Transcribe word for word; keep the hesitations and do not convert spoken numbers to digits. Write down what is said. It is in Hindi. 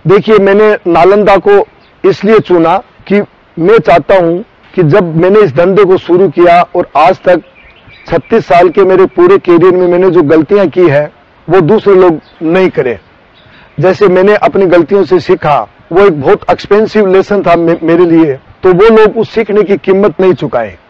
देखिए, मैंने नालंदा को इसलिए चुना कि मैं चाहता हूं कि जब मैंने इस धंधे को शुरू किया और आज तक छत्तीस साल के मेरे पूरे कैरियर में मैंने जो गलतियां की है वो दूसरे लोग नहीं करें। जैसे मैंने अपनी गलतियों से सीखा, वो एक बहुत एक्सपेंसिव लेसन था मे, मेरे लिए, तो वो लोग उस सीखने की कीमत नहीं चुकाए।